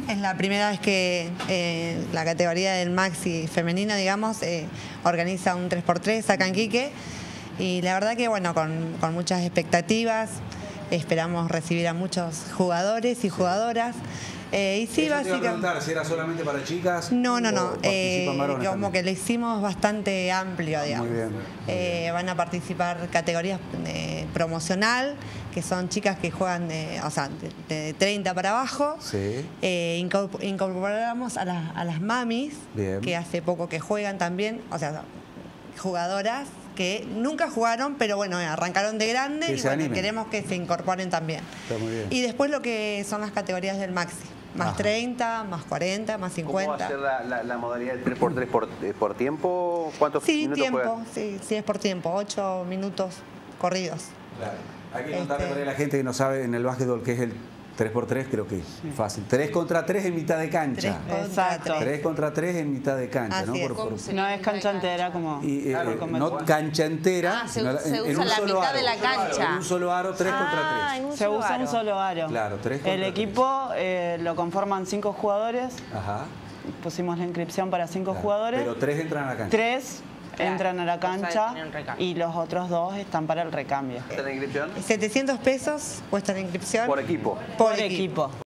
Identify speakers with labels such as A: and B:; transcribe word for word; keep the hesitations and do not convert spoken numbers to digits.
A: Es la primera vez que eh, la categoría del maxi femenino, digamos, eh, organiza un tres por tres acá en Quique. Y la verdad que, bueno, con, con muchas expectativas, esperamos recibir a muchos jugadores y jugadoras. Eh, y sí,
B: básicamente. Te iba a preguntar si era solamente para chicas.
A: No, no, no. Eh, como
B: también.
A: que lo hicimos bastante amplio, digamos.
B: Muy bien. Muy
A: eh,
B: bien.
A: Van a participar categorías eh, promocional, que son chicas que juegan de, o sea, de, de treinta para abajo.
B: Sí.
A: Eh, incorporamos a, la, a las mamis,
B: bien.
A: que hace poco que juegan también, o sea, jugadoras que nunca jugaron, pero bueno, arrancaron de grande
B: que
A: y bueno,
B: animen.
A: Queremos que se incorporen también.
B: Está muy bien.
A: Y después lo que son las categorías del maxi. Más Ajá. treinta, más cuarenta, más cincuenta.
C: ¿Cómo va a ser la, la, la modalidad del tres por tres por, por tiempo? ¿Cuántos
A: sí,
C: minutos
A: tiempo,
C: juega?
A: Sí, sí, es por tiempo. ocho minutos corridos.
B: Claro. Hay que contarle
A: este...
B: para la gente que no sabe en el básquetbol que es el tres por tres, creo que es sí. fácil. tres contra tres en mitad de cancha.
D: Exacto.
B: tres contra tres en mitad de cancha,
A: Así
B: ¿no?
A: Es.
B: Por, por...
D: No es cancha entera como...
B: Y, eh,
D: claro,
B: eh,
D: como
B: no cancha entera,
E: ah, se,
B: sino
E: se
B: en,
E: usa
B: en un
E: la
B: solo
E: mitad
B: aro.
E: de la cancha.
B: En un solo aro, tres
E: ah,
B: contra tres.
E: Un
D: se
E: solo
D: usa
E: aro.
D: un solo aro.
B: Claro, tres contra
D: El
B: tres.
D: equipo eh, lo conforman cinco jugadores.
B: Ajá.
D: Pusimos la inscripción para cinco
B: claro.
D: jugadores.
B: Pero tres entran a la cancha.
D: Tres claro. entran a la cancha y los otros dos están para el recambio.
C: ¿Está la inscripción?
A: setecientos pesos cuesta la inscripción.
C: Por equipo.
A: Por,
D: Por
A: equipo.
D: equipo.